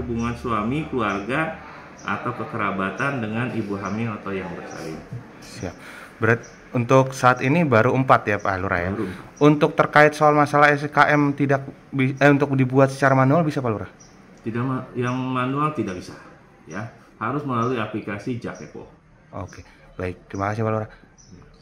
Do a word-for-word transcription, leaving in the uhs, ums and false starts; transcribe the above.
hubungan suami, keluarga, atau kekerabatan dengan ibu hamil atau yang bersalin. Siap. Berat untuk saat ini baru empat ya Pak Lurah ya. Baru. Untuk terkait soal masalah S K M tidak bi- eh, untuk dibuat secara manual bisa Pak Lurah? Tidak ma- yang manual tidak bisa, ya harus melalui aplikasi Jakepo. Oke, baik. Terima kasih Pak Lurah.